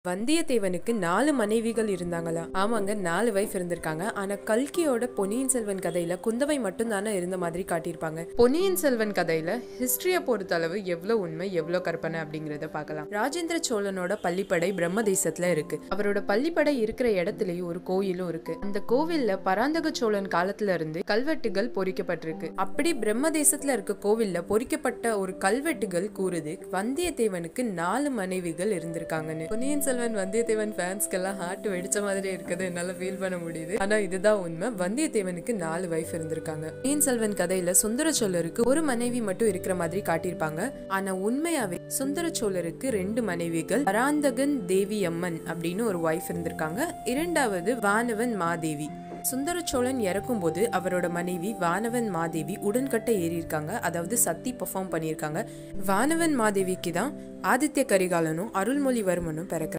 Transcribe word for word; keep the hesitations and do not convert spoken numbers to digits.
வந்தியத்தேவனுக்கு நாலு மனைவிகள் இருந்தாங்களா? ஆமாங்க, நாலு வைஃப் இருந்திருக்காங்க. ஆனா கல்கியோட பொன்னியின் செல்வன் கதையில குந்தவை மட்டும் தானே இருந்த மாதிரி காட்டியிருப்பாங்க. பொன்னியின் செல்வன் கதையில ஹிஸ்டரிய பொறுத்த அளவு எவ்வளவு உண்மை எவ்வளவு கற்பனை அப்படிங்கறத பார்க்கலாம். ராஜேந்திர சோழனோட பள்ளிப்படை பிரம்ம தேசத்துல இருக்கு. அவரோட பள்ளிப்படை இருக்கிற இடத்துலயும் ஒரு கோயிலும் இருக்கு. அந்த கோவில்ல பராந்தக சோழன் காலத்துல இருந்து கல்வெட்டுகள் பொறிக்கப்பட்டிருக்கு. அப்படி பிரம்ம தேசத்துல இருக்க கோவில்ல பொறிக்கப்பட்ட ஒரு கல்வெட்டுகள் கூறுது வந்தியத்தேவனுக்கு நாலு மனைவிகள் இருந்திருக்காங்கன்னு. பொன்னியின் செல்வன் வந்தியத்தேவன் ஃபேன்ஸ்க்கெல்லாம் ஹார்ட் வெடிச்ச மாதிரி இருக்குது, என்னால ஃபீல் பண்ண முடியுது. ஆனா இதுதான் உண்மை. வந்தியத்தேவனுக்கு நாலு வைஃப் இருந்திருக்காங்க. பொன்னியின் செல்வன் கதையில சுந்தர சோழருக்கு ஒரு மனைவி மட்டும் இருக்கிற மாதிரி காட்டியிருப்பாங்க. ஆனா உண்மையாவே சுந்தர சோழருக்கு ரெண்டு மனைவிகள் பராந்தகன் தேவி அம்மன் அப்படின்னு ஒரு வைஃப் இருந்திருக்காங்க. இரண்டாவது வானவன் மாதேவி. சுந்தர சோழன் இறக்கும் போது அவரோட மனைவி வானவன் மாதேவி உடன்கட்டை ஏறி இருக்காங்க, அதாவது சத்தி பெர்ஃபார்ம் பண்ணியிருக்காங்க. வானவன் மாதேவிக்கு தான் ஆதித்ய கரிகாலனும் அருள்மொழிவர்மனும் பிறக்க